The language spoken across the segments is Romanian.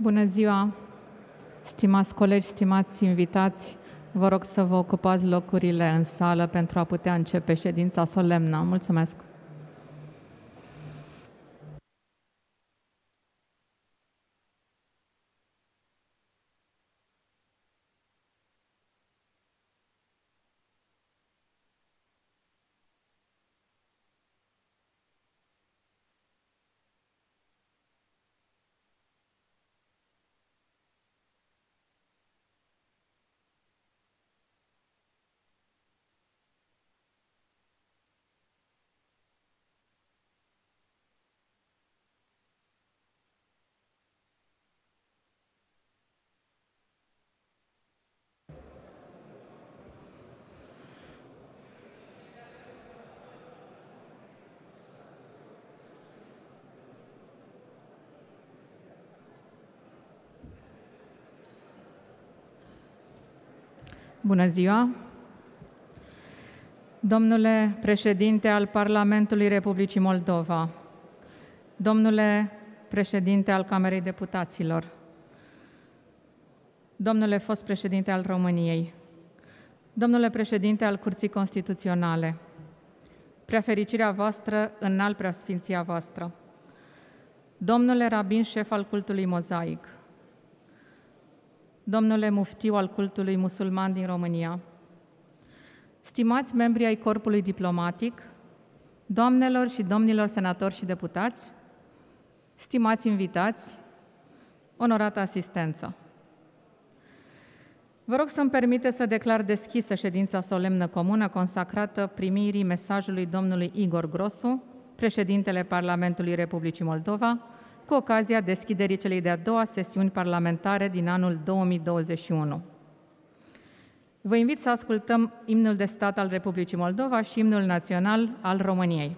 Bună ziua, stimați colegi, stimați invitați, vă rog să vă ocupați locurile în sală pentru a putea începe ședința solemnă. Mulțumesc! Bună ziua! Domnule președinte al Parlamentului Republicii Moldova, domnule președinte al Camerei Deputaților, domnule fost președinte al României, domnule președinte al Curții Constituționale, preafericirea voastră, înalt preasfinția voastră, domnule rabin șef al cultului mozaic, domnule muftiu al cultului musulman din România, stimați membri ai corpului diplomatic, doamnelor și domnilor senatori și deputați, stimați invitați, onorată asistență. Vă rog să-mi permite să declar deschisă ședința solemnă comună consacrată primirii mesajului domnului Igor Grosu, președintele Parlamentului Republicii Moldova, cu ocazia deschiderii celei de-a doua sesiuni parlamentare din anul 2021. Vă invit să ascultăm imnul de stat al Republicii Moldova și imnul național al României.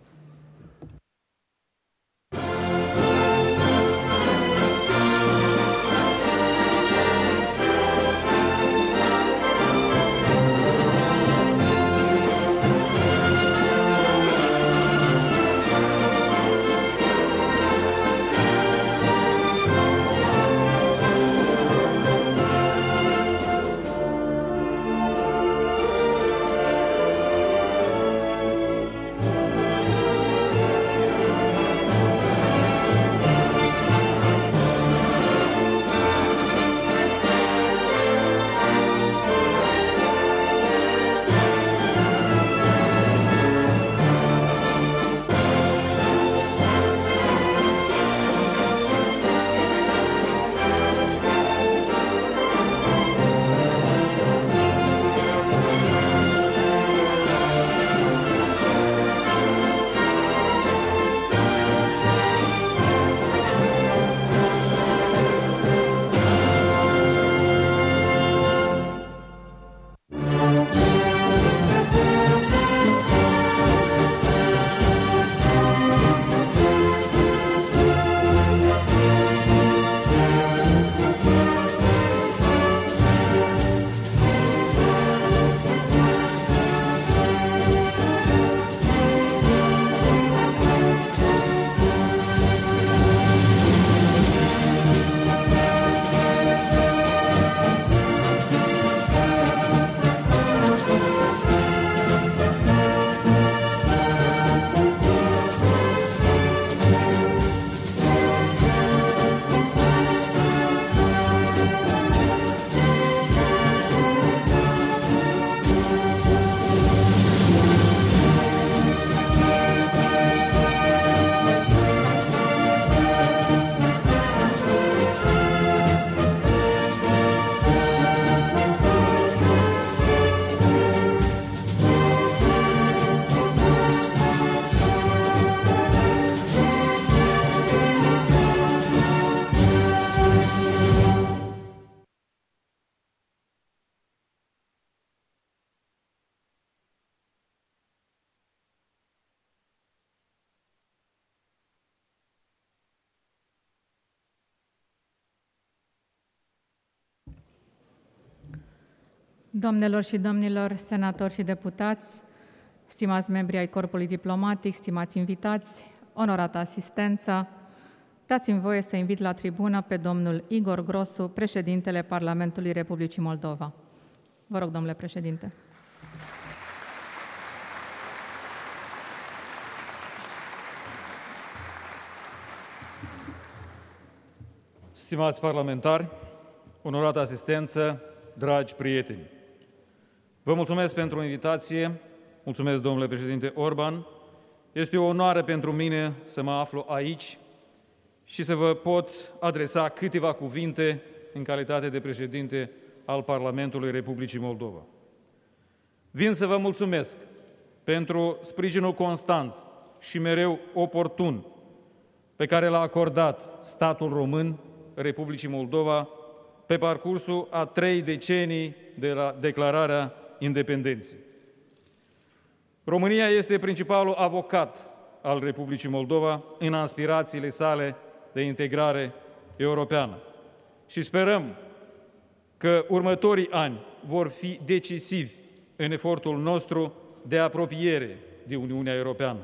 Doamnelor și domnilor senatori și deputați, stimați membri ai corpului diplomatic, stimați invitați, onorată asistență, Dați-mi voie să invit la tribună pe domnul Igor Grosu, președintele Parlamentului Republicii Moldova. Vă rog, domnule președinte. Stimați parlamentari, onorată asistență, dragi prieteni, vă mulțumesc pentru invitație, mulțumesc domnule președinte Orban. Este o onoare pentru mine să mă aflu aici și să vă pot adresa câteva cuvinte în calitate de președinte al Parlamentului Republicii Moldova. Vin să vă mulțumesc pentru sprijinul constant și mereu oportun pe care l-a acordat statul român Republicii Moldova pe parcursul a 3 decenii de la declararea independenței. România este principalul avocat al Republicii Moldova în aspirațiile sale de integrare europeană și sperăm că următorii ani vor fi decisivi în efortul nostru de apropiere de Uniunea Europeană.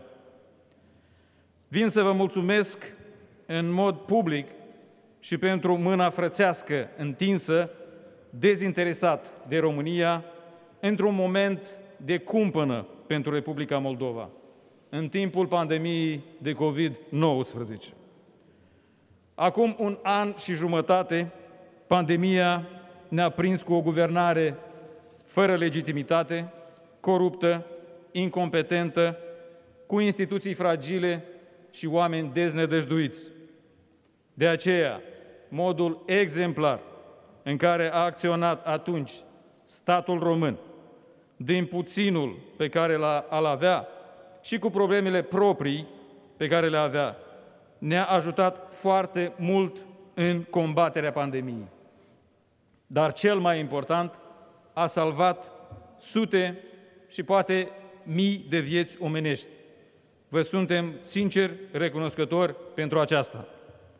Vin să vă mulțumesc în mod public și pentru mâna frățească întinsă, dezinteresat de România, într-un moment de cumpănă pentru Republica Moldova, în timpul pandemiei de COVID-19. Acum 1 an și jumătate, pandemia ne-a prins cu o guvernare fără legitimitate, coruptă, incompetentă, cu instituții fragile și oameni deznădăjduiți. De aceea, modul exemplar în care a acționat atunci statul român, din puținul pe care l-al avea și cu problemele proprii pe care le avea, ne-a ajutat foarte mult în combaterea pandemiei. Dar cel mai important, a salvat sute și poate mii de vieți omenești. Vă suntem sincer recunoscători pentru aceasta.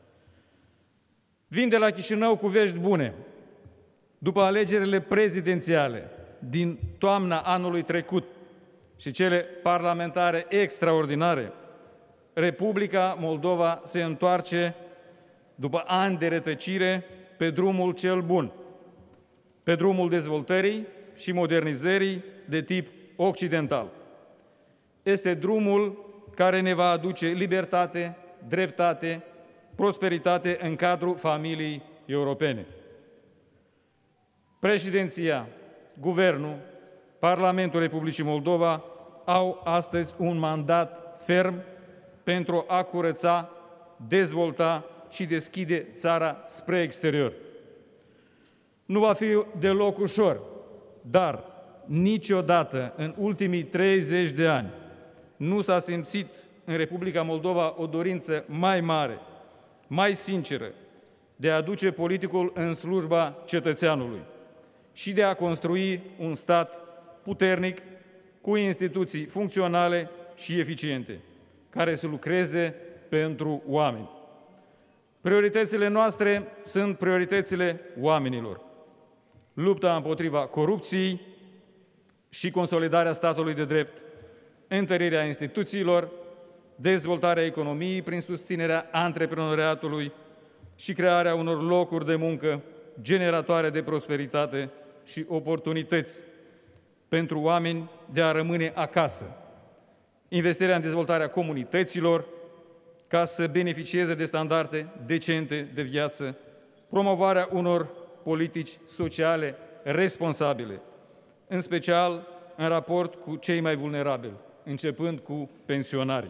Vin de la Chișinău cu vești bune. După alegerile prezidențiale din toamna anului trecut și cele parlamentare extraordinare, Republica Moldova se întoarce, după ani de rătăcire, pe drumul cel bun, pe drumul dezvoltării și modernizării de tip occidental. Este drumul care ne va aduce libertate, dreptate, prosperitate în cadrul familiei europene. Președinția, Guvernul, Parlamentul Republicii Moldova au astăzi un mandat ferm pentru a curăța, dezvolta și deschide țara spre exterior. Nu va fi deloc ușor, dar niciodată în ultimii 30 de ani nu s-a simțit în Republica Moldova o dorință mai mare, mai sinceră, de a duce politicul în slujba cetățeanului și de a construi un stat puternic, cu instituții funcționale și eficiente, care să lucreze pentru oameni. Prioritățile noastre sunt prioritățile oamenilor. Lupta împotriva corupției și consolidarea statului de drept, întărirea instituțiilor, dezvoltarea economiei prin susținerea antreprenoriatului și crearea unor locuri de muncă generatoare de prosperitate și oportunități pentru oameni de a rămâne acasă. Investirea în dezvoltarea comunităților ca să beneficieze de standarde decente de viață, promovarea unor politici sociale responsabile, în special în raport cu cei mai vulnerabili, începând cu pensionarii.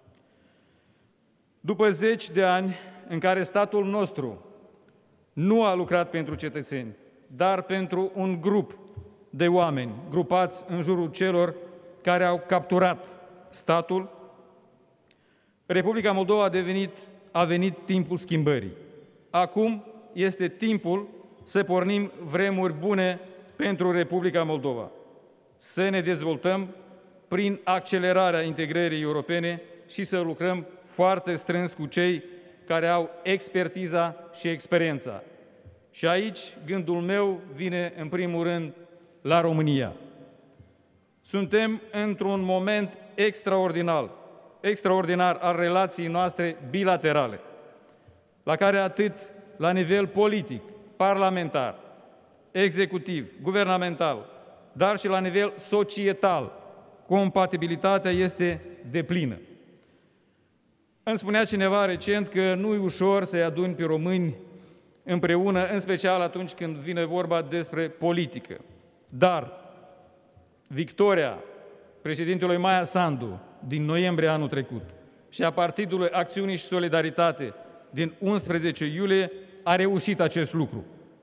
După 10 de ani în care statul nostru nu a lucrat pentru cetățeni, dar pentru un grup de oameni grupați în jurul celor care au capturat statul, Republica Moldova a venit timpul schimbării. Acum este timpul să pornim vremuri bune pentru Republica Moldova, să ne dezvoltăm prin accelerarea integrării europene și să lucrăm foarte strâns cu cei care au expertiza și experiența. Și aici gândul meu vine în primul rând la România. Suntem într-un moment extraordinar al relației noastre bilaterale, la care atât la nivel politic, parlamentar, executiv, guvernamental, dar și la nivel societal, compatibilitatea este deplină. Îmi spunea cineva recent că nu e ușor să-i aduni pe români împreună, în special atunci când vine vorba despre politică. Dar victoria președintelui Maia Sandu din noiembrie anul trecut și a Partidului Acțiune și Solidaritate din 11 iulie a reușit acest lucru.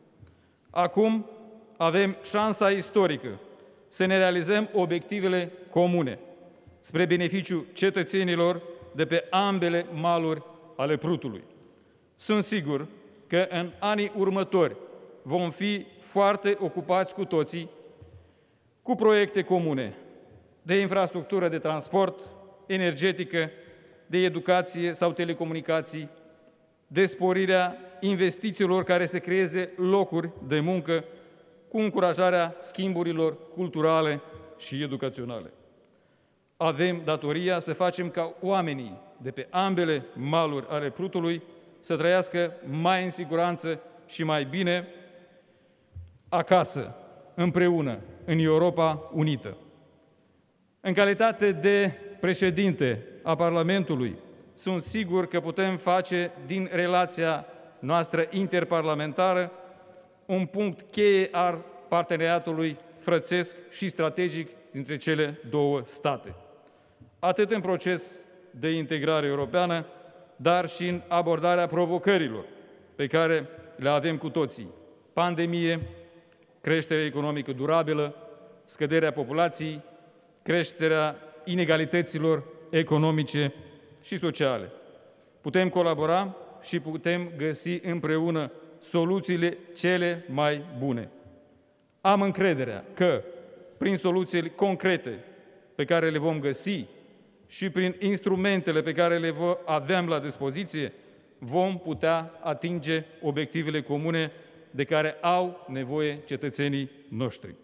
Acum avem șansa istorică să ne realizăm obiectivele comune spre beneficiul cetățenilor de pe ambele maluri ale Prutului. Sunt sigur că în anii următori vom fi foarte ocupați cu toții cu proiecte comune de infrastructură de transport, energetică, de educație sau telecomunicații, de sporirea investițiilor care să creeze locuri de muncă cu încurajarea schimburilor culturale și educaționale. Avem datoria să facem ca oamenii de pe ambele maluri ale Prutului să trăiască mai în siguranță și mai bine acasă, împreună, în Europa unită. În calitate de președinte a Parlamentului, sunt sigur că putem face din relația noastră interparlamentară un punct cheie al parteneriatului frățesc și strategic dintre cele două state, atât în proces de integrare europeană, dar și în abordarea provocărilor pe care le avem cu toții: pandemie, creștere economică durabilă, scăderea populației, creșterea inegalităților economice și sociale. Putem colabora și putem găsi împreună soluțiile cele mai bune. Am încrederea că, prin soluțiile concrete pe care le vom găsi și prin instrumentele pe care le avem la dispoziție, vom putea atinge obiectivele comune de care au nevoie cetățenii noștri.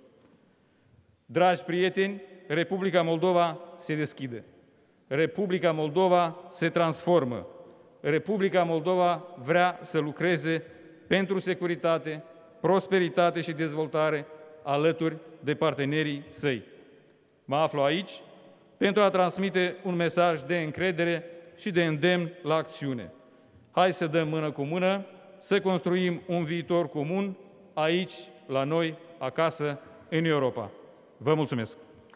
Dragi prieteni, Republica Moldova se deschide. Republica Moldova se transformă. Republica Moldova vrea să lucreze pentru securitate, prosperitate și dezvoltare alături de partenerii săi. Mă aflu aici pentru a transmite un mesaj de încredere și de îndemn la acțiune. Hai să dăm mână cu mână, să construim un viitor comun aici, la noi, acasă, în Europa. Vă mulțumesc!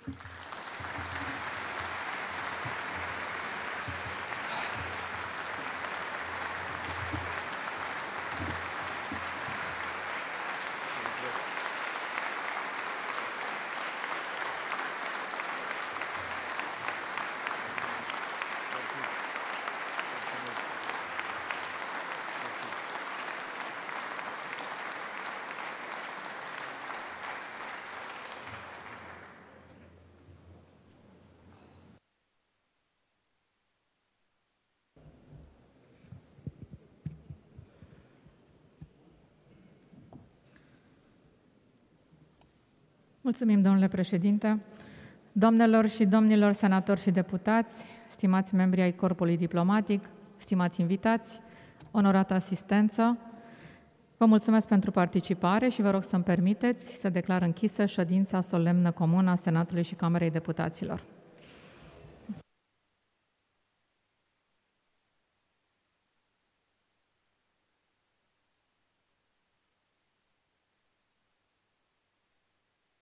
Mulțumim, domnule președinte. Doamnelor și domnilor senatori și deputați, stimați membri ai corpului diplomatic, stimați invitați, onorată asistență, vă mulțumesc pentru participare și vă rog să-mi permiteți să declar închisă ședința solemnă comună a Senatului și Camerei Deputaților.